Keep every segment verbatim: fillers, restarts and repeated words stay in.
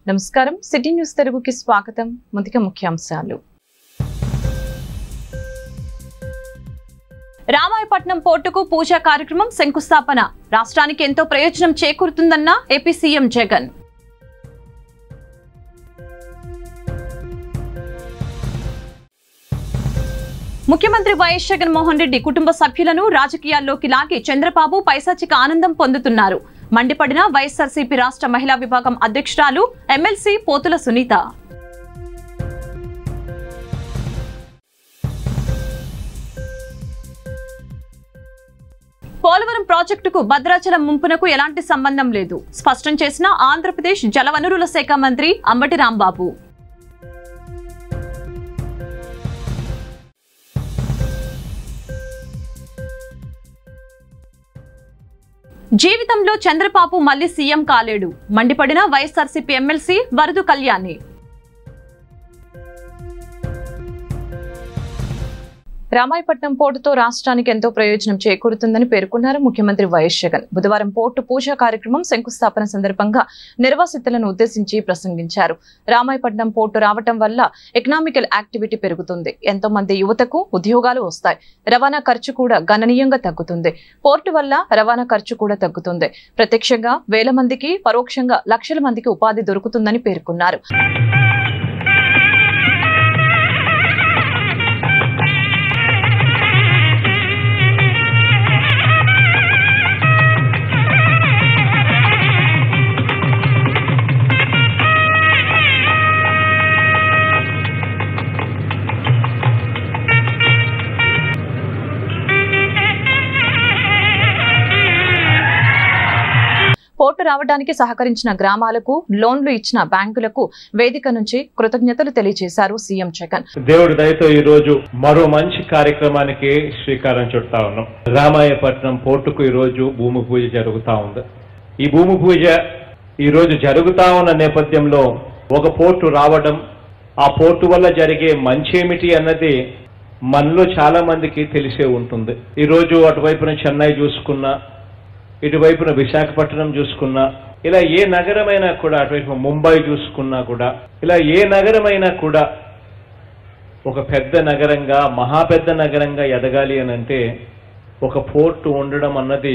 నమస్కారం city news తెలుగుకి స్వాగతం. ముందుగా ముఖ్యాంశాలు. రామాయపట్నం పోర్టుకు పూజా కార్యక్రమం శంకుస్థాపన. రాష్ట్రానికి ఎంతో ప్రయోజనం చేకూరుతుందన్న ఏపీ సీఎం జగన్. ముఖ్యమంత్రి వైఎస్ జగన్మోహన్ రెడ్డి కుటుంబ సభ్యులను రాజకీయాల్లోకి లాగి చంద్రబాబు పైశాచిక ఆనందం పొందుతున్నారు. మండిపడిన వైఎస్ఆర్సీపీ రాష్ట్ర మహిళా విభాగం అధ్యక్షురాలు ఎమ్మెల్సీ పోతుల సునీత. పోలవరం ప్రాజెక్టుకు భద్రాచలం ముంపునకు ఎలాంటి సంబంధం లేదు స్పష్టం చేసిన ఆంధ్రప్రదేశ్ జలవనరుల శాఖ మంత్రి అంబటి రాంబాబు. జీవితంలో చంద్రబాబు మళ్లీ సీఎం కాలేడు. మండిపడిన వైఎస్ఆర్సీపీ ఎమ్మెల్సీ వరదు కళ్యాణి. రామాయపట్నం పోర్టుతో రాష్ట్రానికి ఎంతో ప్రయోజనం చేకూరుతుందని పేర్కొన్నారు ముఖ్యమంత్రి వైఎస్ జగన్. బుధవారం పోర్టు పూజా కార్యక్రమం శంకుస్థాపన సందర్భంగా నిర్వాసితులను ఉద్దేశించి ప్రసంగించారు. రామాయపట్నం పోర్టు రావటం వల్ల ఎకనామికల్ యాక్టివిటీ పెరుగుతుంది. ఎంతో మంది యువతకు ఉద్యోగాలు వస్తాయి. రవాణా ఖర్చు కూడా గణనీయంగా తగ్గుతుంది. పోర్టు వల్ల రవాణా ఖర్చు కూడా తగ్గుతుంది. ప్రత్యక్షంగా వేల మందికి, పరోక్షంగా లక్షల మందికి ఉపాధి దొరుకుతుందని పేర్కొన్నారు. పోర్టు రావడానికి సహకరించిన గ్రామాలకు, లోన్లు ఇచ్చిన బ్యాంకులకు వేదిక నుంచి కృతజ్ఞతలు తెలియజేశారు సీఎం జగన్. దేవుడి దయతో ఈ రోజు మరో మంచి కార్యక్రమానికి శ్రీకారం చుడతా ఉన్నాం. రామాయపట్నం పోర్టుకు ఈ రోజు భూమి పూజ జరుగుతా ఉంది. ఈ భూమి పూజ ఈ రోజు జరుగుతా ఉన్న నేపథ్యంలో ఒక పోర్టు రావడం, ఆ పోర్టు వల్ల జరిగే మంచేమిటి అన్నది మనలో చాలా మందికి తెలిసే ఉంటుంది. ఈ రోజు అటువైపున చెన్నై చూసుకున్నా, ఇటువైపున విశాఖపట్నం చూసుకున్నా, ఇలా ఏ నగరమైనా కూడా, అటువైపు ముంబై చూసుకున్నా కూడా, ఇలా ఏ నగరమైనా కూడా ఒక పెద్ద నగరంగా, మహా పెద్ద నగరంగా ఎదగాలి అని అంటే ఒక పోర్టు ఉండడం అన్నది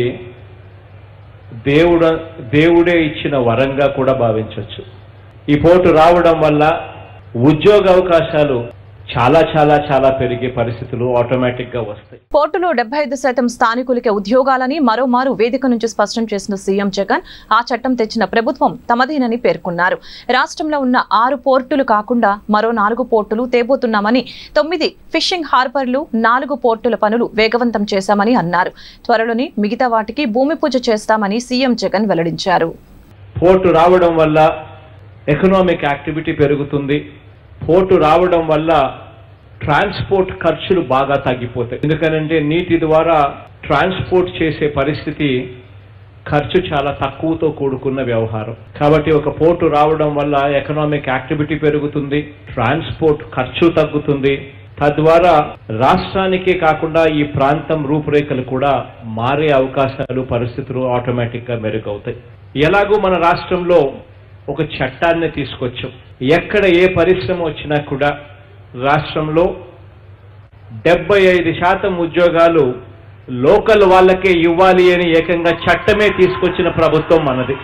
దేవుడు దేవుడే ఇచ్చిన వరంగా కూడా భావించవచ్చు. ఈ పోర్టు రావడం వల్ల ఉద్యోగ అవకాశాలు చాలా చాలా చాలా పెరిగే పరిస్థితులు ఆటోమేటిక్ గా వస్తాయి. పోర్టులో డెబ్బై ఐదు శాతం స్థానికులకే ఉద్యోగాలని మరోమారు వేదిక నుంచి స్పష్టం చేసిన సీఎం జగన్ ఆ చట్టం తెచ్చిన ప్రభుత్వం తమదేనని పేర్కొన్నారు. రాష్ట్రంలో ఉన్న ఆరు పోర్టులు కాకుండా మరో నాలుగు పోర్టులు తేబోతున్నామని, తొమ్మిది ఫిషింగ్ హార్బర్లు, నాలుగు పోర్టుల పనులు వేగవంతం చేశామని అన్నారు. త్వరలోని మిగతా వాటికి భూమి పూజ చేస్తామని సీఎం జగన్ వెల్లడించారు. పోర్టు రావడం వల్ల ఎకనామిక్ యాక్టివిటీ పెరుగుతుంది. పోర్టు రావడం వల్ల ట్రాన్స్పోర్ట్ ఖర్చులు బాగా తగ్గిపోతాయి. ఎందుకనంటే నీటి ద్వారా ట్రాన్స్పోర్ట్ చేసే పరిస్థితి ఖర్చు చాలా తక్కువతో కూడుకున్న వ్యవహారం. కాబట్టి ఒక పోర్టు రావడం వల్ల ఎకనామిక్ యాక్టివిటీ పెరుగుతుంది, ట్రాన్స్పోర్ట్ ఖర్చు తగ్గుతుంది. తద్వారా రాష్ట్రానికే కాకుండా ఈ ప్రాంతం రూపురేఖలు కూడా మారే అవకాశాలు, పరిస్థితులు ఆటోమేటిక్ గా మెరుగవుతాయి. ఎలాగూ మన రాష్ట్రంలో ఒక చట్టాన్ని తీసుకొచ్చాం. ఎక్కడ ఏ పరిశ్రమ వచ్చినా కూడా రాష్ట్రంలో డెబ్బై ఐదు శాతం ఉద్యోగాలు లోకల్ వాళ్ళకే ఇవ్వాలి అని ఏకంగా చట్టమే తీసుకొచ్చిన ప్రభుత్వం మనది.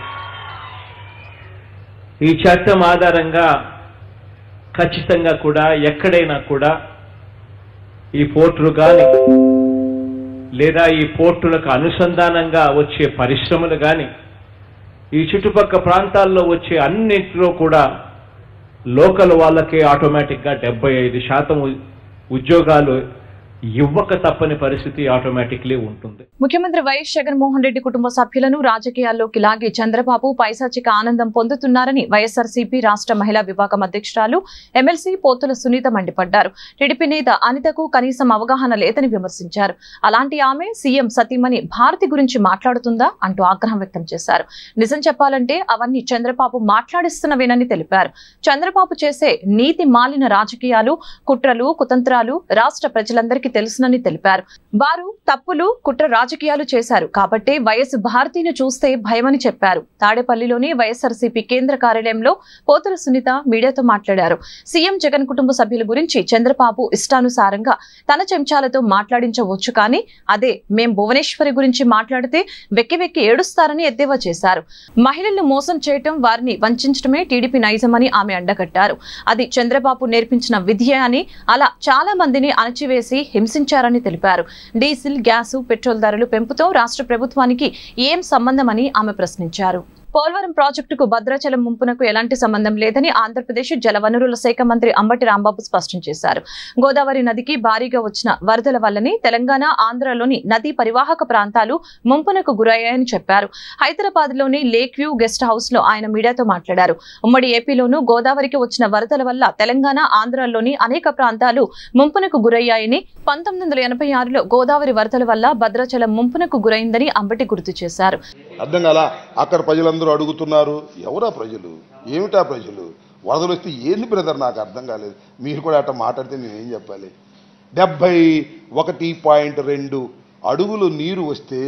ఈ చట్టం ఆధారంగా ఖచ్చితంగా కూడా ఎక్కడైనా కూడా ఈ పోర్టులు కానీ, లేదా ఈ పోర్టులకు అనుసంధానంగా వచ్చే పరిశ్రమలు కానీ, ఈ చుట్టుపక్కల ప్రాంతాల్లో వచ్చే అన్నింటిలో కూడా లోకల్ వాళ్ళకే ఆటోమేటిక్ గా డెబ్బై ఐదు శాతం ఉద్యోగాలు ఇవ్వక తప్పని పరిస్థితి ఆటోమేటిక్లీ ఉంటుంది. ముఖ్యమంత్రి వైఎస్ జగన్మోహన్ రెడ్డి కుటుంబ సభ్యులను రాజకీయాల్లోకి లాగి చంద్రబాబు పైశాచిక ఆనందం పొందుతున్నారని వైఎస్ఆర్సీపీ రాష్ట్ర మహిళా విభాగం అధ్యక్షురాలు ఎమ్మెల్సీ పోతుల సునీత మండిపడ్డారు. టీడీపీ నేత అనితకు కనీసం అవగాహన లేదని విమర్శించారు. అలాంటి ఆమె సీఎం సతీమణి భారతి గురించి మాట్లాడుతుందా అంటూ ఆగ్రహం వ్యక్తం చేశారు. నిజం చెప్పాలంటే అవన్నీ చంద్రబాబు మాట్లాడిస్తున్నవేనని తెలిపారు. చంద్రబాబు చేసే నీతి మాలిన రాజకీయాలు, కుట్రలు, కుతంత్రాలు రాష్ట్ర ప్రజలందరికీ తెలుసునని తెలిపారు. వారు తప్పులు కుట్ర రాజకీయాలు చేశారు కాబట్టి వైఎస్ భారతిని చూస్తే భయమని చెప్పారు. తాడేపల్లిలోని వైఎస్ఆర్సీపీ కేంద్ర కార్యాలయంలో పోతుల సునీత మీడియాతో మాట్లాడారు. సీఎం జగన్ కుటుంబ సభ్యుల గురించి చంద్రబాబు ఇష్టానుసారంగా తన చెంచాలతో మాట్లాడించవచ్చు, కానీ అదే మేం భువనేశ్వరి గురించి మాట్లాడితే వెక్కి వెక్కి ఏడుస్తారని ఎద్దేవా చేశారు. మహిళలను మోసం చేయటం, వారిని వంచడమే టీడీపీ నైజమని ఆమె అడ్డగట్టారు. అది చంద్రబాబు నేర్పించిన విద్య అని, అలా చాలా మందిని అణచివేసి హింసించారని తెలిపారు. డీజిల్, గ్యాసు, పెట్రోల్ ధరలు పెంపుతో రాష్ట్ర ప్రభుత్వానికి ఏం సంబంధమని ఆమె ప్రశ్నించారు. పోలవరం ప్రాజెక్టుకు భద్రాచలం ముంపునకు ఎలాంటి సంబంధం లేదని ఆంధ్రప్రదేశ్ జలవనరుల శాఖ మంత్రి అంబటి రాంబాబు స్పష్టం చేశారు. గోదావరి నదికి భారీగా వచ్చిన వరదల వల్లనే తెలంగాణ, ఆంధ్రలోని నదీ పరివాహక ప్రాంతాలు ముంపునకు గురయ్యాయని చెప్పారు. హైదరాబాద్ లోని లేక్ వ్యూ గెస్ట్ హౌస్ లో ఆయన మీడియాతో మాట్లాడారు. ఉమ్మడి ఏపీలోనూ గోదావరికి వచ్చిన వరదల వల్ల తెలంగాణ, ఆంధ్రలోని అనేక ప్రాంతాలు ముంపునకు గురయ్యాయని, పంతొమ్మిది వందల ఎనభై ఆరులో గోదావరి వరదల వల్ల భద్రాచలం ముంపునకు గురైందని అంబటి గుర్తు చేశారు. అర్థం కాలా అక్కడ ప్రజలందరూ అడుగుతున్నారు, ఎవరా ప్రజలు, ఏమిటా ప్రజలు, వరదలు వస్తే ఏంది బ్రదర్, నాకు అర్థం కాలేదు. మీరు కూడా అట్లా మాట్లాడితే నేనేం చెప్పాలి? డెబ్బై ఒకటి పాయింట్ రెండు అడుగులు నీరు వస్తే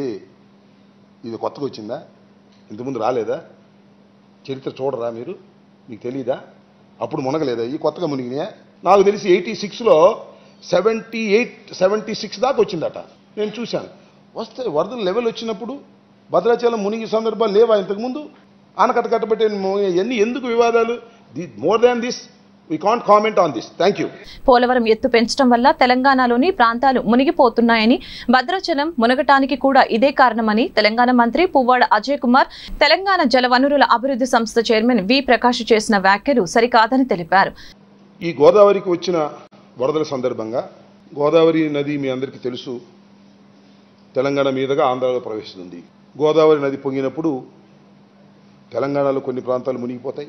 ఇది కొత్తగా వచ్చిందా? ఇంతకుముందు రాలేదా? చరిత్ర చూడరా మీరు? మీకు తెలీదా? అప్పుడు మునగలేదా? ఈ కొత్తగా మునిగినాయా? నాకు తెలిసి ఎయిటీ సిక్స్లో సెవెంటీ ఎయిట్ సెవెంటీ సిక్స్ దాకా వచ్చిందట, నేను చూశాను. వస్తే వరదల లెవెల్ వచ్చినప్పుడు భద్రాచలం మునిగి సందర్భాలు లేవా? ఇంతకుముందు ఆనకట్ట కట్టబెట్టే ఎన్ని ఎందుకు వివాదాలు? More than this we can't comment on this. Thank you. Polavaram ఎత్తు పెంచడం వల్ల తెలంగాణలోని ప్రాంతాలు మునిగిపోతున్నాయని, భద్రాచలం మునగటానికి కూడా ఇదే కారణమని తెలంగాణ మంత్రి పువ్వాడ అజయ్ కుమార్, తెలంగాణ జలవనరుల అభివృద్ధి సంస్థ చైర్మన్ వి ప్రకాష్ చేసిన వ్యాఖ్యలు సరికాదని తెలిపారు. ఈ గోదావరికి వచ్చిన వరదల సందర్భంగా గోదావరి నది మీ అందరికీ తెలుసు, తెలంగాణ మీదుగా ఆంధ్రాలో ప్రవేశిస్తుంది. గోదావరి నది పొంగినప్పుడు తెలంగాణలో కొన్ని ప్రాంతాలు మునిగిపోతాయి,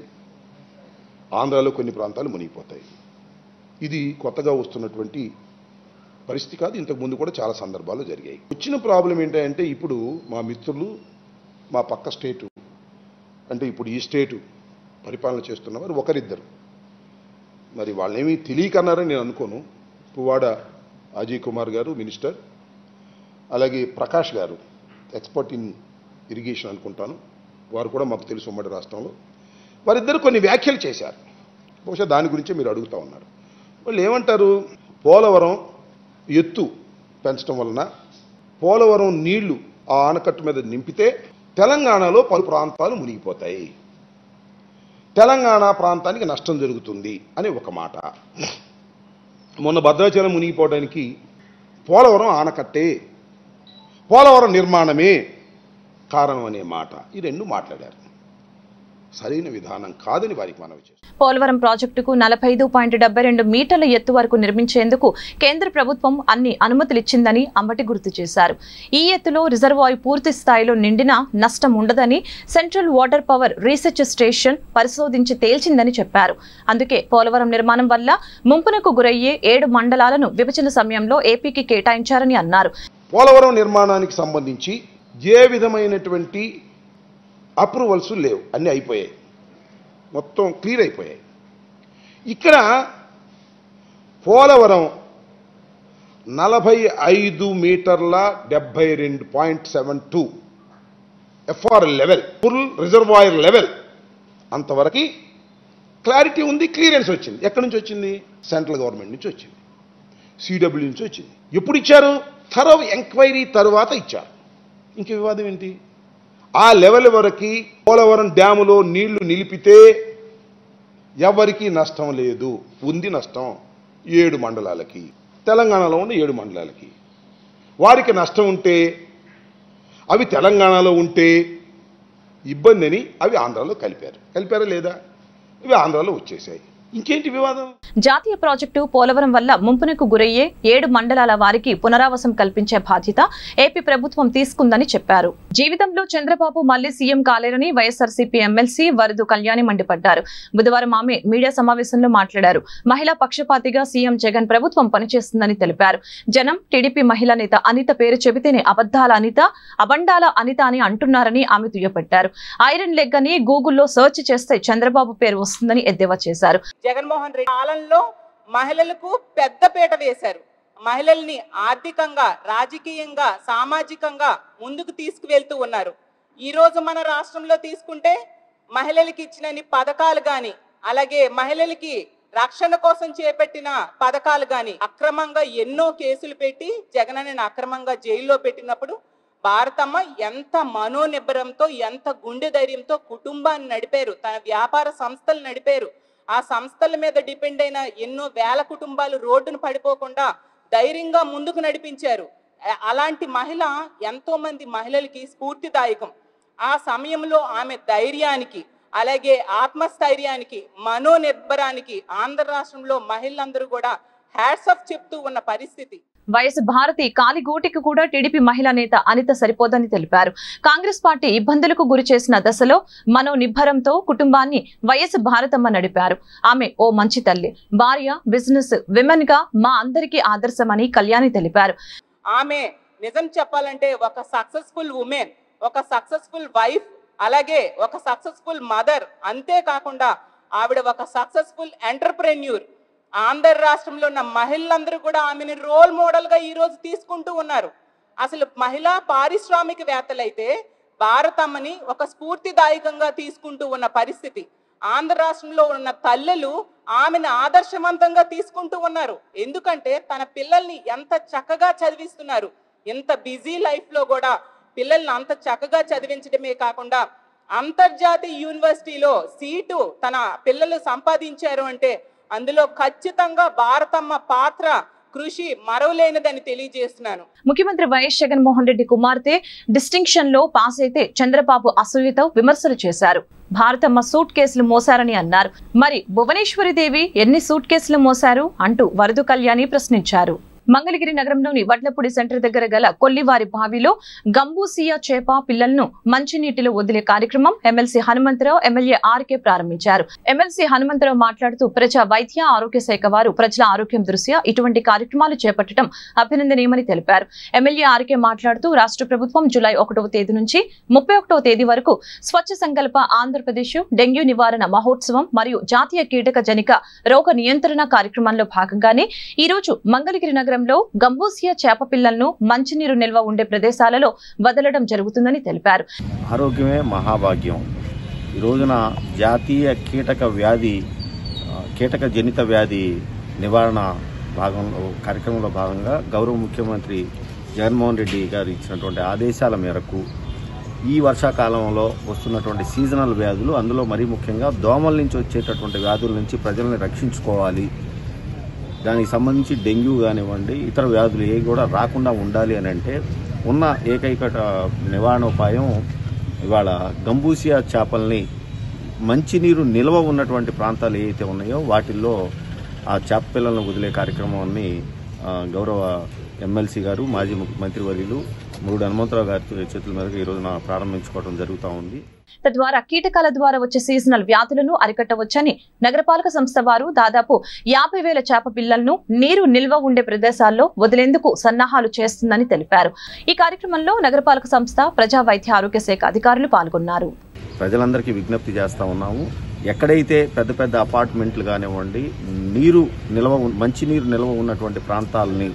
ఆంధ్రాలో కొన్ని ప్రాంతాలు మునిగిపోతాయి. ఇది కొత్తగా వస్తున్నటువంటి పరిస్థితి కాదు, ఇంతకుముందు కూడా చాలా సందర్భాల్లో జరిగాయి. వచ్చిన ప్రాబ్లం ఏంటంటే, ఇప్పుడు మా మిత్రులు మా పక్క స్టేటు అంటే ఇప్పుడు ఈ స్టేటు పరిపాలన చేస్తున్నవారు ఒకరిద్దరు, మరి వాళ్ళేమీ తెలియకన్నారని నేను అనుకోను. పువ్వాడ అజయ్ కుమార్ గారు మినిస్టర్, అలాగే ప్రకాష్ గారు ఎక్స్పర్ట్ ఇన్ ఇరిగేషన్ అనుకుంటాను, వారు కూడా మాకు తెలుసు ఉమ్మడి రాష్ట్రంలో. వారిద్దరు కొన్ని వ్యాఖ్యలు చేశారు, బహుశా దాని గురించే మీరు అడుగుతూ ఉన్నారు. వాళ్ళు ఏమంటారు? పోలవరం ఎత్తు పెంచడం వలన పోలవరం నీళ్లు ఆ ఆనకట్టు మీద నింపితే తెలంగాణలో పలు ప్రాంతాలు మునిగిపోతాయి, తెలంగాణ ప్రాంతానికి నష్టం జరుగుతుంది అని ఒక మాట. మొన్న భద్రాచలం మునిగిపోవడానికి పోలవరం ఆనకట్టే, పోలవరం నిర్మాణమే కారణం అనే మాట, ఈ రెండు మాట్లాడారు. సరైన విధానం కాదని వారికి మనవి చేస్తారు. పోలవరం ప్రాజెక్టుకు నలభై ఐదు పాయింట్ డెబ్బై రెండు మీటర్ల ఎత్తు వరకు నిర్మించేందుకు కేంద్ర ప్రభుత్వం అన్ని అనుమతులిచ్చిందని అంబటి గుర్తు చేశారు. ఈ ఎత్తులో రిజర్వాయర్ పూర్తి స్థాయిలో నిండినా నష్టం ఉండదని central water power research station పరిశోధించి తేల్చిందని చెప్పారు. అందుకే పోలవరం నిర్మాణం వల్ల ముంపునకు గురయ్యే ఏడు మండలాలను విభజన సమయంలో ఏపీకి కేటాయించారని అన్నారు. పోలవరం నిర్మాణానికి సంబంధించి ఏ విధమైనటువంటి అప్రూవల్స్ లేవు, అన్నీ అయిపోయాయి, మొత్తం క్లియర్ అయిపోయాయి. ఇక్కడ పోలవరం నలభై ఐదు మీటర్ల డెబ్బై రెండు point seven two FR level, full reservoir level అంతవరకు క్లారిటీ ఉంది, క్లియరెన్స్ వచ్చింది. ఎక్కడి నుంచి వచ్చింది? సెంట్రల్ గవర్నమెంట్ నుంచి వచ్చింది, సిడబ్ల్యూ నుంచి వచ్చింది. ఎప్పుడు ఇచ్చారు? థరో ఎంక్వైరీ తర్వాత ఇచ్చారు. ఇంక వివాదం ఏంటి? ఆ లెవెల్ వరకు పోలవరం డ్యాములో నీళ్లు నిలిపితే ఎవరికి నష్టం లేదు. ఉంది నష్టం ఏడు మండలాలకి, తెలంగాణలో ఉన్న ఏడు మండలాలకి. వారికి నష్టం ఉంటే, అవి తెలంగాణలో ఉంటే ఇబ్బంది అని అవి ఆంధ్రాలో కలిపారు. కలిపారా లేదా? ఇవి ఆంధ్రాలో వచ్చేసాయి. ఇంకేంటి వివాదం? జాతీయ ప్రాజెక్టు పోలవరం వల్ల ముంపునకు గురయ్యే ఏడు మండలాల వారికి పునరావాసం కల్పించే బాధ్యత ఏపీ ప్రభుత్వం తీసుకుందని చెప్పారు. జీవితంలో చంద్రబాబు మళ్లీ సీఎం కాలేరని వైఎస్ఆర్సీపీ ఎమ్మెల్సీ వరదు కళ్యాణి మండిపడ్డారు. బుధవారం ఆమె మీడియా సమావేశంలో మాట్లాడారు. మహిళా పక్షపాతిగా సీఎం జగన్ ప్రభుత్వం పనిచేస్తుందని తెలిపారు. జనం టీడీపీ మహిళా నేత అనిత పేరు చెబితేనే అబద్దాల అనిత, అబండాల అనిత అని అంటున్నారని ఆమె దుయ్యబట్టారు. ఐరన్ లెగ్ అని గూగుల్లో సెర్చ్ చేస్తే చంద్రబాబు పేరు వస్తుందని ఎద్దేవా చేశారు. జగన్మోహన్ రెడ్డి కాలంలో మహిళలకు పెద్ద పీట వేశారు. మహిళల్ని ఆర్థికంగా, రాజకీయంగా, సామాజికంగా ముందుకు తీసుకువెళ్తూ ఉన్నారు. ఈరోజు మన రాష్ట్రంలో తీసుకుంటే మహిళలకి ఇచ్చిన పథకాలు కానీ, అలాగే మహిళలకి రక్షణ కోసం చేపట్టిన పథకాలు కానీ అక్రమంగా ఎన్నో కేసులు పెట్టి జగనన్నని అక్రమంగా జైల్లో పెట్టినప్పుడు భారతమ్మ ఎంత మనోనిబ్బరంతో, ఎంత గుండె ధైర్యంతో కుటుంబాన్ని నడిపారు, తన వ్యాపార సంస్థలు నడిపారు. ఆ సంస్థల మీద డిపెండ్ అయిన ఎన్నో వేల కుటుంబాలు రోడ్డును పడిపోకుండా ధైర్యంగా ముందుకు నడిపించారు. అలాంటి మహిళ ఎంతో మంది మహిళలకి స్ఫూర్తిదాయకం. ఆ సమయంలో ఆమె ధైర్యానికి, అలాగే ఆత్మస్థైర్యానికి, మనోనిర్భరానికి ఆంధ్ర రాష్ట్రంలో మహిళలందరూ కూడా హ్యాట్స్ ఆఫ్ చెప్తూ ఉన్న పరిస్థితి. వైఎస్ భారతి కాలిగోటికి కూడా టీడీపీ మహిళా నేత అనిత సరిపోదని తెలిపారు. కాంగ్రెస్ పార్టీ ఇబ్బందులకు గురి చేసిన దశలో మనోనిబ్బరంతో కుటుంబాన్ని వైఎస్ భారతమ్మ నడిపారు. ఆమె ఓ మంచి తల్లి, భార్య, బిజినెస్ విమెన్ గా మా అందరికీ ఆదర్శమని కళ్యాణి తెలిపారు. ఆమె నిజం చెప్పాలంటే ఒక సక్సెస్ఫుల్ ఉమెన్, ఒక సక్సెస్ఫుల్ వైఫ్, అలాగే ఒక సక్సెస్ఫుల్ మదర్. అంతేకాకుండా ఆవిడ ఒక సక్సెస్ఫుల్ ఎంటర్ప్రెన్యూర్. ఆంధ్ర రాష్ట్రంలో ఉన్న మహిళలందరూ కూడా ఆమెను రోల్ మోడల్ గా ఈ రోజు తీసుకుంటూ ఉన్నారు. అసలు మహిళా పారిశ్రామికవేత్తలైతే భారతమ్మని ఒక స్ఫూర్తిదాయకంగా తీసుకుంటూ ఉన్న పరిస్థితి. ఆంధ్ర రాష్ట్రంలో ఉన్న తల్లులు ఆమెను ఆదర్శవంతంగా తీసుకుంటూ ఉన్నారు. ఎందుకంటే తన పిల్లల్ని ఎంత చక్కగా చదివిస్తున్నారు. ఎంత బిజీ లైఫ్ లో కూడా పిల్లల్ని అంత చక్కగా చదివించడమే కాకుండా అంతర్జాతీయ యూనివర్సిటీలో సీటు తన పిల్లలు సంపాదించారు అంటే అందులో ఖచ్చితంగా భారతమ్మ పాత్ర, కృషి మరవలేనిదని తెలియజేస్తున్నాను. ముఖ్యమంత్రి వైఎస్ జగన్మోహన్ రెడ్డి కుమార్తె డిస్టింక్షన్ లో పాస్ అయితే చంద్రబాబు అసూయతో విమర్శలు చేశారు. భారతమ్మ సూట్ కేసులు మోసారని అన్నారు. మరి భువనేశ్వరి దేవి ఎన్ని సూట్ కేసులు మోసారు అంటూ వరదు కళ్యాణి ప్రశ్నించారు. మంగళగిరి నగరంలోని వడ్లపూడి సెంటర్ దగ్గర గల కొల్లివారి బావిలో గంబూసియా చేప పిల్లలను మంచినీటిలో వదిలే కార్యక్రమం ఎమ్మెల్సీ హనుమంతరావు, ఎమ్మెల్యే ఆర్కే ప్రారంభించారు. ఎమ్మెల్సీ హనుమంతరావు మాట్లాడుతూ ప్రజా వైద్య ఆరోగ్య శాఖ వారు ప్రజల ఆరోగ్యం దృష్ట్యా ఇటువంటి కార్యక్రమాలు చేపట్టడం అభినందనీయమని తెలిపారు. ఎమ్మెల్యే ఆర్కే మాట్లాడుతూ రాష్ట్ర ప్రభుత్వం జూలై ఒకటవ తేదీ నుంచి ముప్పై ఒకటవ తేదీ వరకు స్వచ్ఛ సంకల్ప ఆంధ్రప్రదేశ్ డెంగ్యూ నివారణ మహోత్సవం మరియు జాతీయ కీటక జనిక రోగ నియంత్రణ కార్యక్రమంలో భాగంగానే ఈ రోజు మంగళగిరి నగరం గంబూసియా చేప పిల్లలను మంచినీరు నిల్వ ఉండే ప్రదేశాలలో వదలడం జరుగుతుందని తెలిపారు. ఆరోగ్యమే మహాభాగ్యం. ఈ రోజున జాతీయ కీటక వ్యాధి కీటక జనిత వ్యాధి నివారణ భాగంలో కార్యక్రమంలో భాగంగా గౌరవ ముఖ్యమంత్రి జగన్మోహన్ రెడ్డి గారు ఇచ్చినటువంటి ఆదేశాల మేరకు ఈ వర్షాకాలంలో వస్తున్నటువంటి సీజనల్ వ్యాధులు, అందులో మరీ ముఖ్యంగా దోమల నుంచి వచ్చేటటువంటి వ్యాధుల నుంచి ప్రజల్ని రక్షించుకోవాలి, దానికి సంబంధించి డెంగ్యూ కానివ్వండి ఇతర వ్యాధులు ఏ కూడా రాకుండా ఉండాలి అని అంటే ఉన్న ఏకైక నివారణోపాయం ఇవాళ గంబూసియా చేపల్ని మంచినీరు నిల్వ ఉన్నటువంటి ప్రాంతాలు ఏవైతే ఉన్నాయో వాటిల్లో ఆ చేప పిల్లలను వదిలే కార్యక్రమాన్ని గౌరవ ఎమ్మెల్సీ గారు, మాజీ మంత్రివర్యులు మూడు హనుమంతరావు గారి చేతుల మీదుగా ఈ రోజున ప్రారంభించుకోవడం జరుగుతూ ఉంది. తద్వారా కీటకాల ద్వారా వచ్చే సీజనల్ వ్యాధులను అరికట్టవచ్చని నగరపాలక సంస్థ వారు దాదాపు యాభై వేల చేప పిల్లలను నీరు నిల్వ ఉండే ప్రదేశాల్లో వదిలేందుకు సన్నాహాలు చేస్తుందని తెలిపారు. ఈ కార్యక్రమంలో నగరపాలక సంస్థ, ప్రజా వైద్య ఆరోగ్య శాఖ అధికారులు పాల్గొన్నారు. ప్రజలందరికీ విజ్ఞప్తి చేస్తా ఉన్నాము, ఎక్కడైతే పెద్ద పెద్ద అపార్ట్మెంట్లు కానివ్వండి నీరు నిల్వ మంచినీరు నిల్వ ఉన్నటువంటి ప్రాంతాలని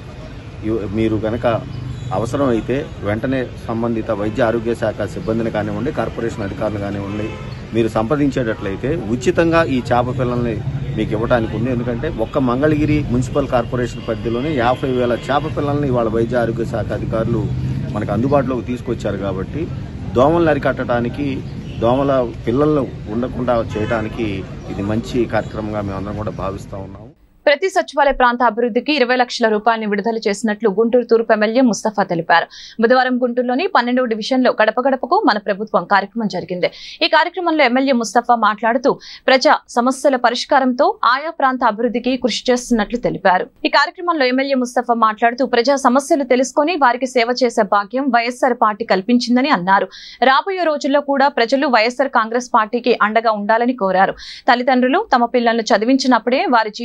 మీరు కనుక అవసరమైతే వెంటనే సంబంధిత వైద్య ఆరోగ్య శాఖ సిబ్బందిని కానివ్వండి, కార్పొరేషన్ అధికారులు కానివ్వండి మీరు సంప్రదించేటట్లయితే ఉచితంగా ఈ చేప పిల్లల్ని మీకు ఇవ్వడానికి ఉంది. ఎందుకంటే ఒక్క మంగళగిరి మున్సిపల్ కార్పొరేషన్ పరిధిలోనే యాభై వేల చేప పిల్లల్ని ఇవాళ వైద్య ఆరోగ్య శాఖ అధికారులు మనకు అందుబాటులోకి తీసుకొచ్చారు. కాబట్టి దోమలను అరికట్టడానికి, దోమల పిల్లలను ఉండకుండా చేయడానికి ఇది మంచి కార్యక్రమంగా మేమందరం కూడా భావిస్తూ ఉన్నాము. ప్రతి సచివాలయ ప్రాంత అభివృద్ధికి ఇరవై లక్షల రూపాయలను విడుదల చేసినట్లు గుంటూరు తూర్పు ఎమ్మెల్యే ముస్తఫా తెలిపారు. బుధవారం గుంటూరులోని పన్నెండవ డివిజన్ లో గడప గడపకు మన ప్రభుత్వం కార్యక్రమం జరిగింది. ఈ కార్యక్రమంలో ఎమ్మెల్యే ముస్తఫా మాట్లాడుతూ ప్రజా సమస్యల పరిష్కారంతో ఆయా ప్రాంత అభివృద్ధికి కృషి చేస్తున్నట్లు తెలిపారు. ఈ కార్యక్రమంలో ఎమ్మెల్యే ముస్తఫా మాట్లాడుతూ ప్రజా సమస్యలు తెలుసుకుని వారికి సేవ చేసే భాగ్యం వైఎస్ఆర్ పార్టీ కల్పించిందని అన్నారు. రాబోయే రోజుల్లో కూడా ప్రజలు వైఎస్ఆర్ కాంగ్రెస్ పార్టీకి అండగా ఉండాలని కోరారు. తల్లిదండ్రులు తమ పిల్లలను చదివించినప్పుడే వారి జీవితాలు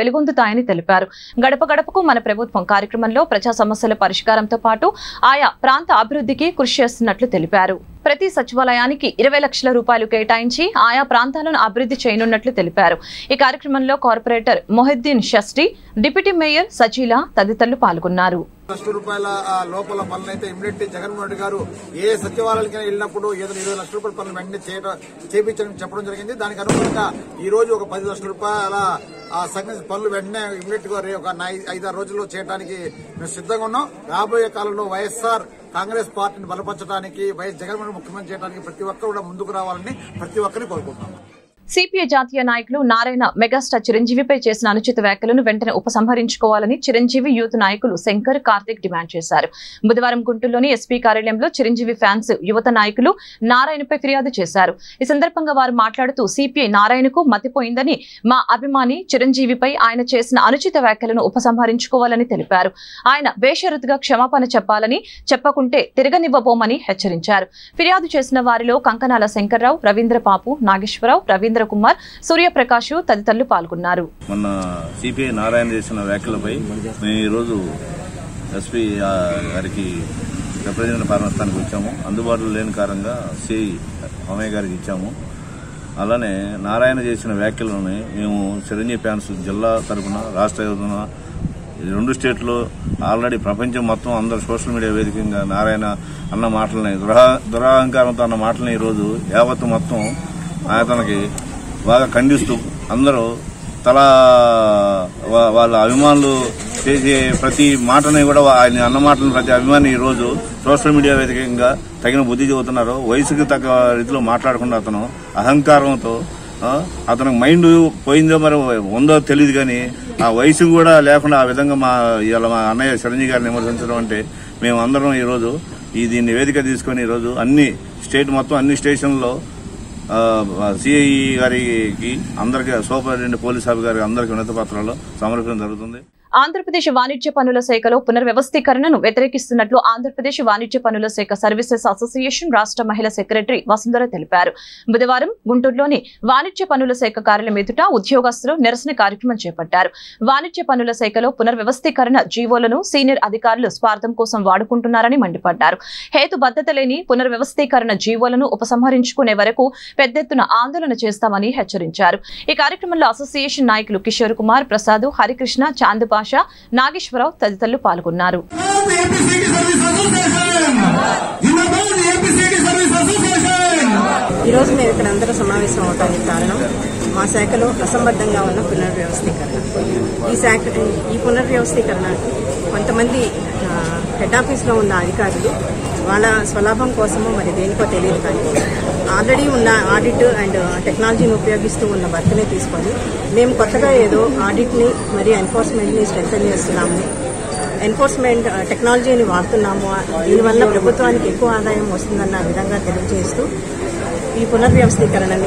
వెలుగొందుతాయని తెలిపారు. గడప గడపకు మన ప్రభుత్వం కార్యక్రమంలో ప్రజా సమస్యల పరిష్కారంతో పాటు ఆయా ప్రాంత అభివృద్ధికి కృషి చేస్తున్నట్లు తెలిపారు. ప్రతి సచివాలయానికి ఇరవై లక్షల రూపాయలు కేటాయించి ఆయా ప్రాంతాలను అభివృద్ధి చేయనున్నట్లు తెలిపారు. ఈ కార్యక్రమంలో corporator Mohiddin Shasti, deputy mayor Sajila తదితరులు పాల్గొన్నారు. లక్షల రూపాయల లోపల పనులైతే ఇమీడియట్ జగన్మోహన్ రెడ్డి గారు ఏ సచివాలయానికి వెళ్ళినప్పుడు ఏదో ఇరవై లక్షల రూపాయల పనులు వెంటనే చేయించడం చెప్పడం జరిగింది. దానికి అనుగుణంగా ఈ రోజు ఒక పది లక్షల రూపాయల సంబంధించిన పనులు వెంటనే ఇమీడియట్ గా ఒక ఐదారు రోజుల్లో చేయడానికి మేము సిద్ధంగా ఉన్నాం. రాబోయే కాలంలో వైఎస్ఆర్ కాంగ్రెస్ పార్టీని బలపరచడానికి, వైఎస్ జగన్మోహన్ ముఖ్యమంత్రి చేయడానికి ప్రతి ఒక్కరు కూడా ముందుకు రావాలని ప్రతి ఒక్కరిని కోరుకుంటున్నాం. సిపిఐ జాతీయ నాయకులు నారాయణ మెగాస్టార్ చిరంజీవిపై చేసిన అనుచిత వ్యాఖ్యలను వెంటనే ఉపసంహరించుకోవాలని చిరంజీవి యూత్ నాయకులు శంకర్, కార్తిక్ డిమాండ్ చేశారు. బుధవారం గుంటూరులోని ఎస్పీ కార్యాలయంలో చిరంజీవి ఫ్యాన్స్ యువత నాయకులు నారాయణపై ఫిర్యాదు చేశారు. ఈ సందర్భంగా వారు మాట్లాడుతూ సిపిఐ నారాయణకు మతిపోయిందని, మా అభిమాని చిరంజీవిపై ఆయన చేసిన అనుచిత వ్యాఖ్యలను ఉపసంహరించుకోవాలని తెలిపారు. ఆయన బేషరతుగా క్షమాపణ చెప్పాలని, చెప్పకుంటే తిరగనివ్వబోమని హెచ్చరించారు. ఫిర్యాదు చేసిన వారిలో కంకనాల శంకర్రావు, రవీంద్ర పాపు, నాగేశ్వరరావు, రవీంద్ర కుమార్, సూర్యప్రకాష్ తదితరులు పాల్గొన్నారు. మొన్న సిపిఐ నారాయణ చేసిన వ్యాఖ్యలపై మేము ఈరోజు ఎస్పీ గారికి రిప్రజెంటేటివ్ పార్లమెంట్ వచ్చాము. అందుబాటులో లేని కారణంగా సిఐ అమయ్య గారికి ఇచ్చాము. అలానే నారాయణ చేసిన వ్యాఖ్యలను మేము చిరంజీవి ఫ్యాన్స్ జిల్లా తరఫున, రాష్ట్ర తరఫున, రెండు స్టేట్లో ఆల్రెడీ ప్రపంచం మొత్తం అందరు సోషల్ మీడియా వేదికగా నారాయణ అన్న మాటలని, దురహ దురహంకారంతో అన్న మాటలని ఈరోజు యావత్తు మొత్తం అతనికి బాగా ఖండిస్తూ అందరూ తలా వాళ్ళ అభిమానులు చేసే ప్రతి మాటని కూడా ఆయన అన్న మాటలను ప్రతి అభిమాని ఈరోజు సోషల్ మీడియా వేదికగా తగిన బుద్ధి చెబుతున్నారు. వయసుకి తగ్గ రీతిలో మాట్లాడకుండా అతను అహంకారంతో, అతనికి మైండ్ పోయిందో మరి ఉందో తెలియదు కానీ ఆ వయసు కూడా లేకుండా ఆ విధంగా మా ఇవాళ మా అన్నయ్య చిరంజీవి గారిని విమర్శించడం అంటే మేము అందరం ఈరోజు ఈ దీన్ని వేదిక తీసుకుని ఈరోజు అన్ని స్టేట్ మొత్తం అన్ని స్టేషన్లో సిఐ గారికి, అందరికీ సూపరింటెండెంట్ పోలీస్ ఆఫీసర్ గారికి అందరికీ వినతి పత్రాలు సమర్పించడం జరుగుతుంది. ఆంధ్రప్రదేశ్ వాణిజ్య పన్నుల శాఖలో పునర్వ్యవస్థీకరణను వ్యతిరేకిస్తున్నట్లు ఆంధ్రప్రదేశ్ వాణిజ్య పన్నుల శాఖ సర్వీసెస్ అసోసియేషన్ రాష్ట్ర మహిళా సెక్రటరీ వసుంధర తెలిపారు. బుధవారం గుంటూరులోని వాణిజ్య పన్నుల శాఖ కార్యాలయం ఎదుట ఉద్యోగస్తులు నిరసన కార్యక్రమం చేపట్టారు. వాణిజ్య పన్నుల శాఖలో పునర్వ్యవస్థీకరణ జీవోలను సీనియర్ అధికారులు స్వార్థం కోసం వాడుకుంటున్నారని మండిపడ్డారు. హేతుబద్ధత లేని పునర్వ్యవస్థీకరణ జీవోలను ఉపసంహరించుకునే వరకు పెద్ద ఎత్తున ఆందోళన చేస్తామని హెచ్చరించారు. ఈ కార్యక్రమంలో అసోసియేషన్ నాయకులు కిషోర్ కుమార్, ప్రసాద్, హరికృష్ణ, చాంద్ భాష, నాగేశ్వరరావు తదితరులు పాల్గొన్నారు. ఈ రోజు మేము ఇక్కడ అందరూ సమావేశం అవడానికి కారణం మా శాఖలో అసంబద్ధంగా ఉన్న పునర్వ్యవస్థీకరణ. ఈ శాఖ ఈ పునర్వ్యవస్థీకరణ కొంతమంది హెడ్ ఆఫీస్లో ఉన్న అధికారులు వాళ్ళ స్వలాభం కోసమో మరి దేనికో తెలియదు కానీ ఆల్రెడీ ఉన్న ఆడిట్ అండ్ టెక్నాలజీని ఉపయోగిస్తూ ఉన్న వర్క్నే తీసుకొని మేము కొత్తగా ఏదో ఆడిట్ని మరియు ఎన్ఫోర్స్మెంట్ని స్ట్రెంథెన్ చేస్తున్నాము, ఎన్ఫోర్స్మెంట్ టెక్నాలజీని వాడుతున్నాము, దీనివల్ల ప్రభుత్వానికి ఎక్కువ ఆదాయం వస్తుందన్న విధంగా తెలియజేస్తూ ఈ పునర్వ్యవస్థీకరణని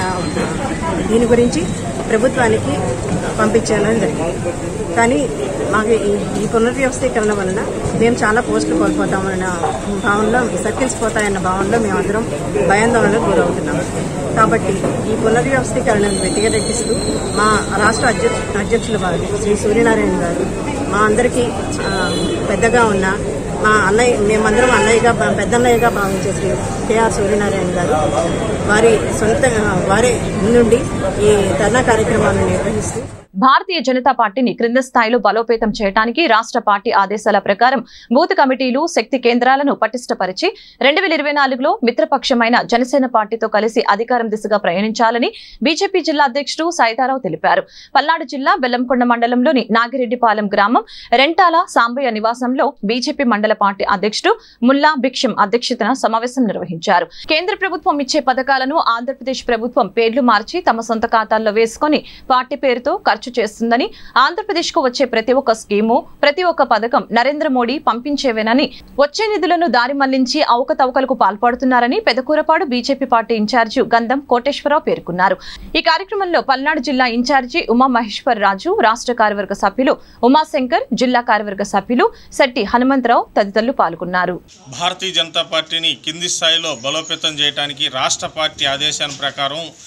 దీని గురించి ప్రభుత్వానికి పంపించాలని జరిగింది. కానీ మాకు ఈ పునర్వ్యవస్థీకరణ వలన మేము చాలా పోస్టులు కోల్పోతామన్న భావనలో, సర్కిల్స్ పోతాయన్న భావనలో మేమందరం భయాందోళనకు గురవుతున్నాము. కాబట్టి ఈ పునర్వ్యవస్థీకరణను వ్యతిరేకిస్తూ మా రాష్ట్ర అధ్యక్షులు వారు శ్రీ సూర్యనారాయణ గారు, మా అందరికీ పెద్దగా ఉన్న మా అన్నయ్య, మేమందరం అన్నయ్యగా పెద్దన్నయ్యగా భావించే శ్రీ కేఆర్ సూర్యనారాయణ గారు వారి సొంత వారి నుండి ఈ ధర్నా కార్యక్రమాలను నిర్వహిస్తూ భారతీయ జనతా పార్టీని క్రింద స్థాయిలో బలోపేతం చేయడానికి రాష్ట్ర పార్టీ ఆదేశాల ప్రకారం బూత్ కమిటీలు, శక్తి కేంద్రాలను పటిష్టపరిచి రెండు వేల ఇరవై నాలుగులో మిత్రపక్షమైన జనసేన పార్టీతో కలిసి అధికారం దిశగా ప్రయాణించాలని బీజేపీ జిల్లా అధ్యక్షుడు సైతారావు తెలిపారు. పల్నాడు జిల్లా బెల్లంకొండ మండలంలోని నాగిరెడ్డిపాలెం గ్రామం రెంటాల సాంబయ్య నివాసంలో బీజేపీ మండల పార్టీ అధ్యక్షుడు ముల్లా భిక్షం అధ్యక్షతన సమావేశం నిర్వహించారు. కేంద్ర ప్రభుత్వం ఇచ్చే పథకాలను ఆంధ్రప్రదేశ్ ప్రభుత్వం పేర్లు మార్చి తమ సొంత ఖాతాల్లో వేసుకుని పార్టీ పేరుతో ఖర్చు చేస్తుందని, ఆంధ్రప్రదేశ్ కు వచ్చే ప్రతి ఒక్క స్కీము, ప్రతి ఒక్క పథకం నరేంద్ర మోడీ పంపించేవేనని, వచ్చే నిధులను దారి మళ్లించి అవకతవకలకు పాల్పడుతున్నారని పెదకూరపాడు బీజేపీ పార్టీ ఇన్ఛార్జి గంధం కోటేశ్వరరావు పేర్కొన్నారు. ఈ కార్యక్రమంలో పల్నాడు జిల్లా ఇన్ఛార్జి ఉమా మహేశ్వర్ రాజు, రాష్ట్ర కార్యవర్గ సభ్యులు ఉమాశంకర్, జిల్లా కార్యవర్గ సభ్యులు శెట్టి హనుమంతరావు తదితరులు పాల్గొన్నారు. భారతీయ జనతా పార్టీని కింది స్థాయిలో బలోపేతం చేయడానికి రాష్ట్ర పార్టీ ఆదేశాల ప్రకారం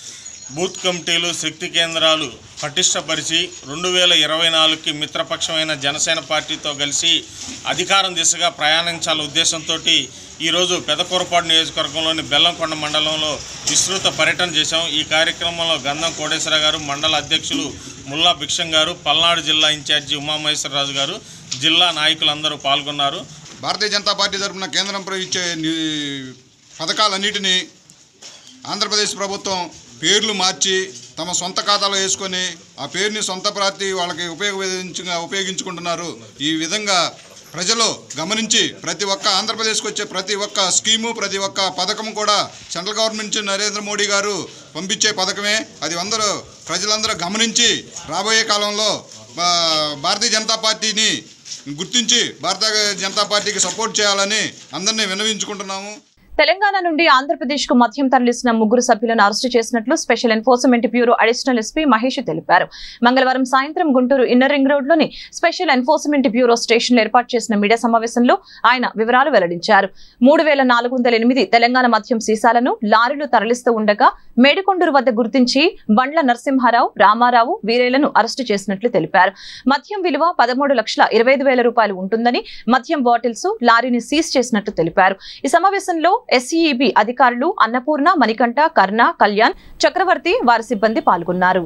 బూత్ కమిటీలు, శక్తి కేంద్రాలు పటిష్టపరిచి రెండు వేల ఇరవై నాలుగుకి మిత్రపక్షమైన జనసేన పార్టీతో కలిసి అధికారం దిశగా ప్రయాణించాల ఉద్దేశంతో ఈరోజు పెదకూరపాడు నియోజకవర్గంలోని బెల్లంకొండ మండలంలో విస్తృత పర్యటన చేశాం. ఈ కార్యక్రమంలో గంధం కోటేశ్వర గారు, మండల అధ్యక్షులు ముల్లా భిక్షం గారు, పల్నాడు జిల్లా ఇన్ఛార్జి ఉమామహేశ్వరరాజు గారు, జిల్లా నాయకులందరూ పాల్గొన్నారు. భారతీయ జనతా పార్టీ తరఫున కేంద్రం ఇచ్చే పథకాలన్నిటినీ ఆంధ్రప్రదేశ్ ప్రభుత్వం పేర్లు మార్చి తమ సొంత ఖాతాలో వేసుకొని ఆ పేరుని సొంత పార్టీ వాళ్ళకి ఉపయోగించ ఉపయోగించుకుంటున్నారు. ఈ విధంగా ప్రజలు గమనించి ప్రతి ఒక్క ఆంధ్రప్రదేశ్కి వచ్చే ప్రతి ఒక్క స్కీము, ప్రతి ఒక్క పథకం కూడా సెంట్రల్ గవర్నమెంట్ నుంచి నరేంద్ర మోడీ గారు పంపించే పథకమే. అది అందరూ ప్రజలందరూ గమనించి రాబోయే కాలంలో భారతీయ జనతా పార్టీని గుర్తించి భారతీయ జనతా పార్టీకి సపోర్ట్ చేయాలని అందరినీ విన్నవించుకుంటున్నాము. తెలంగాణ నుండి ఆంధ్రప్రదేశ్ కు మద్యం తరలిసిన ముగ్గురు సభ్యులను అరెస్టు చేసినట్లు special enforcement bureau additional SP Mahesh తెలిపారు. మంగళవారం సాయంత్రం గుంటూరు ఇన్నర్ రింగ్ రోడ్ లోని స్పెషల్ ఎన్ఫోర్స్మెంట్ బ్యూరో స్టేషన్ లో ఏర్పాటు చేసిన మీడియా సమావేశంలో ఆయన వివరాలు వెల్లడించారు. మూడు వేల నాలుగు వందల ఎనిమిది తెలంగాణ మద్యం సీసాలను లారీలు తరలిస్తూ ఉండగా మేడికొండూరు వద్ద గుర్తించి బండ్ల నరసింహారావు, రామారావు, వీరేలను అరెస్టు చేసినట్లు తెలిపారు. మద్యం విలువ పదమూడు లక్షల ఇరవై ఐదు వేల రూపాయలు ఉంటుందని, మద్యం బాటిల్స్, లారీని సీజ్ చేసినట్లు తెలిపారు. ఈ సమావేశంలో ఎస్ఈబి అధికారులు అన్నపూర్ణ, మణికంఠ, కర్ణ, కళ్యాణ్, చక్రవర్తి, వారి సిబ్బంది పాల్గొన్నారు.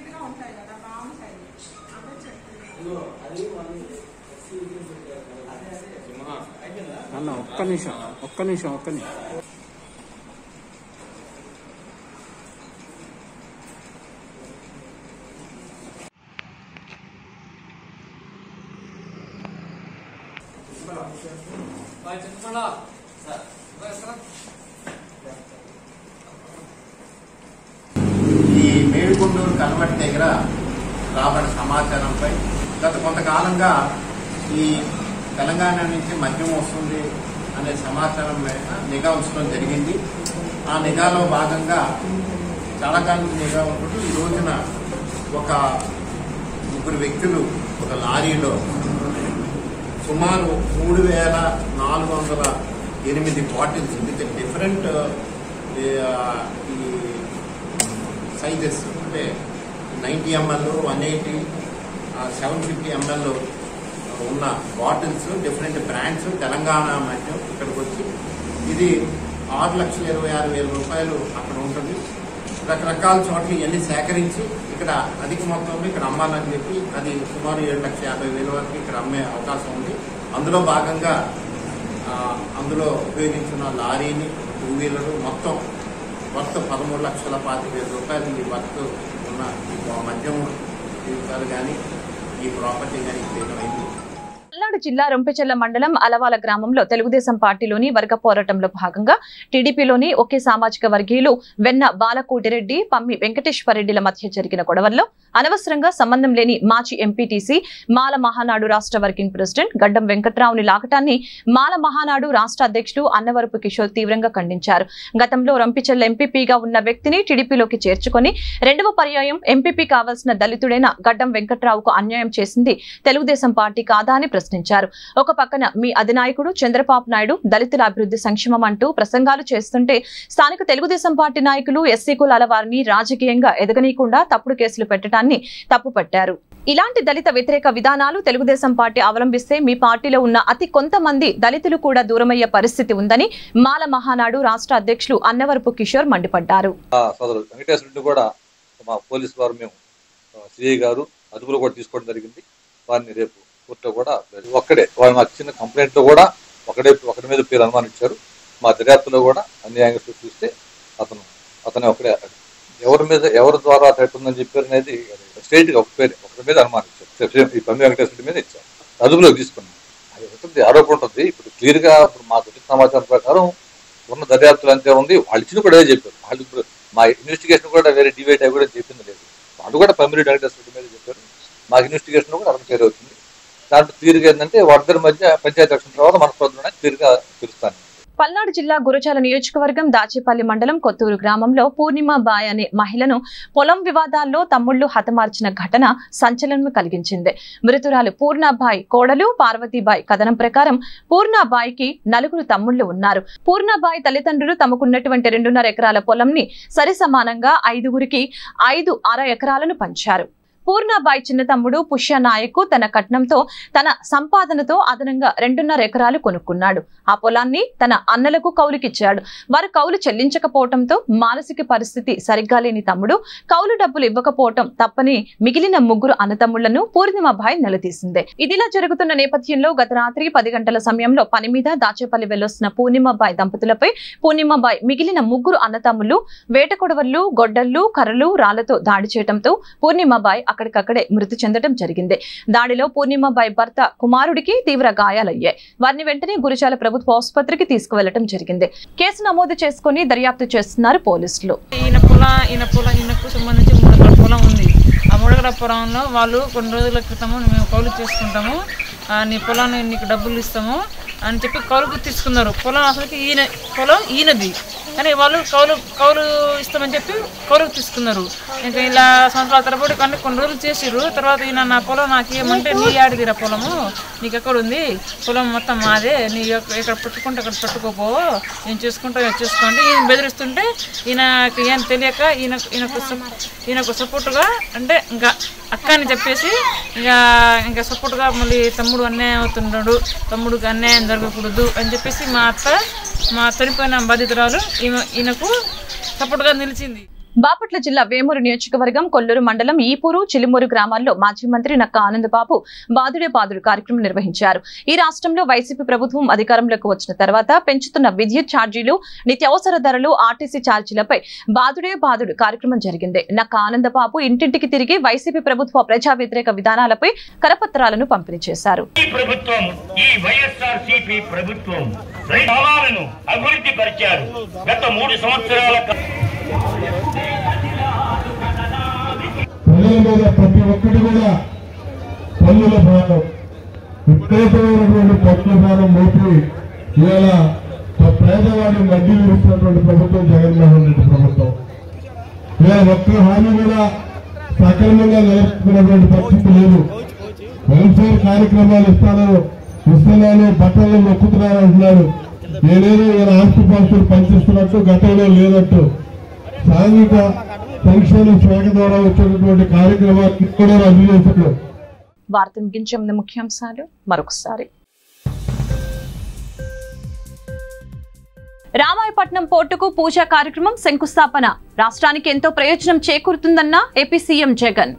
ఒక్క నిమిషం ఒక్క నిమిషం ఒక్క నిమిషం ఈ మేడికొండూరు కనబట్టి దగ్గర రాబడిన సమాచారంపై గత కొంతకాలంగా ఈ తెలంగాణ నుంచి మద్యం వస్తుంది అనే సమాచారం మీద నిఘా ఉంచడం జరిగింది. ఆ నిఘాలో భాగంగా చాలా కాలం నిఘా ఉంటూ ఈ రోజున ఒక ముగ్గురు వ్యక్తులు ఒక లారీలో సుమారు మూడు వేల నాలుగు వందల ఎనిమిది బాటిల్స్ విత్ డిఫరెంట్ ఈ సైజెస్ అంటే ninety ML, one eighty, seven fifty ML ఉన్న బాటిల్స్, డిఫరెంట్ బ్రాండ్స్ తెలంగాణ మద్యం ఇక్కడికి వచ్చి ఇది ఆరు లక్షల ఇరవై ఆరు వేల రూపాయలు అక్కడ ఉంటుంది. రకరకాల చోట్ల ఇవన్నీ సేకరించి ఇక్కడ అధిక మొత్తంలో ఇక్కడ అమ్మాలని చెప్పి అది సుమారు ఏడు లక్షల యాభై వేల వరకు ఇక్కడ అమ్మే అవకాశం ఉంది. అందులో భాగంగా అందులో ఉపయోగించిన లారీని, టూ వీలరు మొత్తం వర్త్ పదమూడు లక్షల పాతి వేల రూపాయలు ఈ వర్త్ ఉన్న ఈ మద్యం జీవితాలు కానీ ఈ ప్రాపర్టీ కానీ చేయడం. పల్నాడు జిల్లా రొంపెచెర్ల మండలం అలవాల గ్రామంలో తెలుగుదేశం పార్టీలోని వర్గ పోరాటంలో భాగంగా టీడీపీలోని ఒకే సామాజిక వర్గీయులు వెన్న బాలకోటిరెడ్డి, పమ్మి వెంకటేశ్వరరెడ్డిల మధ్య జరిగిన గొడవల్లో అనవసరంగా సంబంధం లేని మాజీ ఎంపీటీసీ మాల మహానాడు రాష్ట్ర వర్కింగ్ ప్రెసిడెంట్ గడ్డం వెంకట్రావుని లాగటాన్ని మాల మహానాడు రాష్ట్ర అధ్యక్షుడు అన్నవరపు కిషోర్ తీవ్రంగా ఖండించారు. గతంలో రొంపెచెర్ల ఎంపీపీగా ఉన్న వ్యక్తిని టీడీపీలోకి చేర్చుకుని రెండవ పర్యాయం ఎంపీపీ కావాల్సిన దళితుడైన గడ్డం వెంకట్రావుకు అన్యాయం చేసింది తెలుగుదేశం పార్టీ కాదా అని ప్రశ్నించారు. ఒక పక్కన మీ అధినాయకుడు చంద్రబాబు నాయుడు దళితుల అభివృద్ధి సంక్షేమం అంటూ ప్రసంగాలు చేస్తుంటే స్థానిక తెలుగుదేశం పార్టీ నాయకులు ఎస్సీ కులాల వారిని రాజకీయంగా ఎదగనీయకుండా తప్పుడు కేసులు పెట్టడాన్ని తప్పుపట్టారు. ఇలాంటి దళిత వ్యతిరేక విధానాలు తెలుగుదేశం పార్టీ అవలంబిస్తే మీ పార్టీలో ఉన్న అతి కొంతమంది దళితులు కూడా దూరమయ్యే పరిస్థితి ఉందని మాల మహానాడు రాష్ట్ర అధ్యక్షులు అన్నవరపు కిషోర్ మండిపడ్డారు. వెంకటేశ్వర కూడా మా పోలీసు వారు మేము సిఐ గారు అదుపులో కూడా తీసుకోవడం జరిగింది. వారిని రేపు కోర్టులో కూడా ఒక్కడే వాళ్ళు మాకు ఇచ్చిన కంప్లైంట్ లో కూడా ఒకడే ఒకటి మీద పేరు అనుమానించారు. మా దర్యాప్తులో కూడా అన్యాయంగా చూస్తే అతను అతనే ఒకడే ఎవరి మీద ఎవరి ద్వారా ఉందని చెప్పారు అనేది స్ట్రైట్ గా ఒక పేరు ఒకరి మీద అనుమానించారు. ఈ పమ్మి వెంకటేశ్వర మీద ఇచ్చారు, అదుపులోకి తీసుకున్నాం. అది ఉంటుంది ఆరోపణ ఉంటుంది. ఇప్పుడు క్లియర్ గా ఇప్పుడు మాకు వచ్చిన సమాచారం ప్రకారం ఉన్న దర్యాప్తులు అంతే ఉంది. వాళ్ళు ఇచ్చిన కూడా అదే చెప్పారు. వాళ్ళు ఇప్పుడు మా ఇన్వెస్టిగేషన్ కూడా వేరే డివైడ్ అయ్యి కూడా చెప్పింది లేదు. వాళ్ళు కూడా పమ్మిరెడ్డి వెంకటేశ్వర మీద చెప్పారు. మాకు ఇన్వెస్టిగేషన్ కూడా అతను పేరు అవుతుంది. దాంట్లో క్లియర్గా ఏంటంటే వారిద్దరి మధ్య పంచాయతీ ఎలక్షన్ తర్వాత మనస్పర్ధలు క్లియర్గా తెలుస్తాను. పల్నాడు జిల్లా గురజాల నియోజకవర్గం దాచేపల్లి మండలం కొత్తూరు గ్రామంలో పూర్ణిమ బాయ్ అనే మహిళను పొలం వివాదాల్లో తమ్ముళ్లు హతమార్చిన ఘటన సంచలనం కలిగించింది. మృతురాలు పూర్ణాబాయ్ కోడలు పార్వతీబాయ్ కథనం ప్రకారం పూర్ణాబాయ్కి నలుగురు తమ్ముళ్లు ఉన్నారు. పూర్ణాబాయ్ తల్లిదండ్రులు తమకున్నటువంటి రెండున్నర ఎకరాల పొలంని సరి సమానంగా ఐదుగురికి ఐదు అర ఎకరాలను పంచారు. పూర్ణాబాయ్ చిన్న తమ్ముడు పుష్యనాయక్ తన కట్నంతో తన సంపాదనతో అదనంగా రెండున్నర ఎకరాలు కొనుక్కున్నాడు. ఆ పొలాన్ని తన అన్నలకు కౌలుకిచ్చాడు. వారు కౌలు చెల్లించకపోవడంతో మానసిక పరిస్థితి సరిగ్గా లేని తమ్ముడు కౌలు డబ్బులు ఇవ్వకపోవటం తప్పని మిగిలిన ముగ్గురు అన్నతమ్ముళ్లను పూర్ణిమబాయ్ నిలదీసింది. ఇదిలా జరుగుతున్న నేపథ్యంలో గత రాత్రి పది గంటల సమయంలో పని మీద దాచేపల్లి వెళ్లొస్తున్న పూర్ణిమబాయ్ దంపతులపై పూర్ణిమబాయ్ మిగిలిన ముగ్గురు అన్నతమ్ముళ్లు వేటకొడవళ్లు, గొడ్డళ్లు, కర్రలు, రాళ్లతో దాడి చేయడంతో పూర్ణిమబాయ్ అక్కడికక్కడే మృతి చెందడం జరిగింది. దాడిలో పూర్ణిమబాయ్ భర్త కుమారుడికి తీవ్ర గాయాలయ్యాయి. వారిని వెంటనే గురజాల ప్రభుత్వ ఆసుపత్రికి తీసుకువెళ్లడం జరిగింది. కేసు నమోదు చేసుకుని దర్యాప్తు చేస్తున్నారు పోలీసులు. ఈయన పొలం ఈయన పొలం ఈయనకు సంబంధించి మూడు ఎకరాల పొలం ఉంది. ఆ మూడు ఎకరాల పొలంలో వాళ్ళు కొన్ని రోజుల క్రితము మేము కౌలు చేసుకుంటాము, నీ పొలాన్ని నీకు డబ్బులు ఇస్తాము అని చెప్పి కౌలుకు తీసుకున్నారు. పొలం అసలుకి ఈయన పొలం ఈయనది, కానీ వాళ్ళు కౌలు కౌలు ఇస్తామని చెప్పి కౌలుకు తీసుకున్నారు. ఇంకా ఇలా సంవత్సరాల తరబడి కానీ కొన్ని రోజులు చేసిర్రు. తర్వాత ఈయన నా పొలం నాకు ఏమంటే నీ ఆడిదిరా పొలము, నీకు ఎక్కడ ఉంది పొలం మొత్తం మాదే, నీ ఎక్కడ పెట్టుకుంటే అక్కడ పెట్టుకోపో, నేను చూసుకుంటా చూసుకోండి ఈయన బెదిరిస్తుంటే ఈయనకి ఏం తెలియక ఈయన ఈయనకు ఈయనకు సపోర్టుగా అంటే ఇంకా అక్క అని చెప్పేసి ఇంకా ఇంకా సపోర్టుగా మళ్ళీ తమ్ముడు అన్యాయం అవుతున్నాడు, తమ్ముడికి అన్యాయం జరగకూడదు అని చెప్పేసి మా అత్త మా చనిపోయిన బాధితురాలు ఈయనకు సపోర్టుగా నిలిచింది. బాపట్ల జిల్లా వేమూరు నియోజకవర్గం కొల్లూరు మండలం ఈపూరు, చిలుమూరు గ్రామాల్లో మాజీ మంత్రి నక్క ఆనందబాబు బాదుడే బాదుడు కార్యక్రమం నిర్వహించారు. ఈ రాష్ట్రంలో వైసీపీ ప్రభుత్వం అధికారంలోకి వచ్చిన తర్వాత పెంచుతున్న విద్యుత్ ఛార్జీలు, నిత్యావసర ధరలు, ఆర్టీసీ ఛార్జీలపై బాదుడే బాదుడు కార్యక్రమం జరిగింది. నక్క ఆనందబాబు ఇంటింటికి తిరిగి వైసీపీ ప్రభుత్వ ప్రజా వ్యతిరేక విధానాలపై కరపత్రాలను పంపిణీ చేశారు. అభివృద్ధి పరిచారు. గత మూడు సంవత్సరాల ప్రజల మీద ప్రతి ఒక్కటి కూడా పన్నుల భారం, విపరీతమైనటువంటి పన్నుల భారం మోపి ఇవాళ పేదవాడి మడ్డీ విరుస్తున్నటువంటి ప్రభుత్వం జగన్మోహన్ రెడ్డి ప్రభుత్వం. ఇవాళ ఒక్క హామీ కూడా సక్రమంగా నిలబెట్టుకున్నటువంటి పరిస్థితి లేదు. వెల్ఫేర్ కార్యక్రమాలు ఇస్తాను ఇస్తున్నాను బట్టలు నొక్కుతున్నాను అంటున్నాడు. నేనేదో ఈయన ఆస్తిపాస్తులు పనిచేస్తున్నట్టు గతంలో లేనట్టు సాంఘిక సంక్షేమ శాఖ ద్వారా వచ్చేటటువంటి కార్యక్రమాలు కూడా రద్దు చేశారు. వార్త ముగించే ముందు ముఖ్యాంశాలు మరొకసారి. రామాయపట్నం పోర్టుకు పూజా కార్యక్రమం శంకుస్థాపన. రాష్ట్రానికి ఎంతో ప్రయోజనం చేకూరుతుందన్న ఏపీ సీఎం జగన్.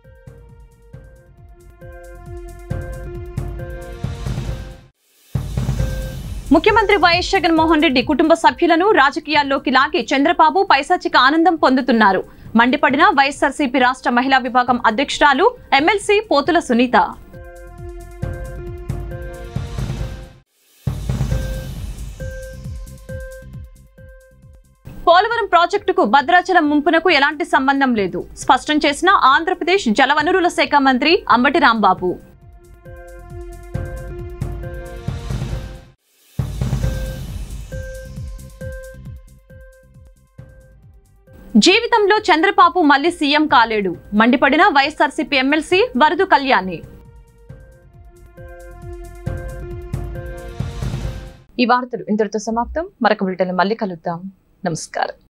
ముఖ్యమంత్రి వైఎస్ జగన్మోహన్ రెడ్డి కుటుంబ సభ్యులను రాజకీయాల్లోకి లాగి చంద్రబాబు పైశాచిక ఆనందం పొందుతున్నారు. మండిపడిన వైఎస్ఆర్సీపీ రాష్ట్ర మహిళా విభాగం అధ్యక్షురాలు ఎమ్మెల్సీ పోతుల సునీత. పోలవరం ప్రాజెక్టుకు భద్రాచలం ముంపునకు ఎలాంటి సంబంధం లేదు స్పష్టం చేసిన ఆంధ్రప్రదేశ్ జలవనరుల శాఖ మంత్రి అంబటి రాంబాబు. జీవితంలో చంద్రబాబు మళ్లీ సీఎం కాలేడు మండిపడిన వైఎస్ఆర్సీపీ ఎమ్మెల్సీ వరదు కళ్యాణి. ఈ వార్తలు ఇంతటితో సమాప్తం. మరొక బులెటిన్ మళ్ళీ కలుద్దాం. నమస్కారం.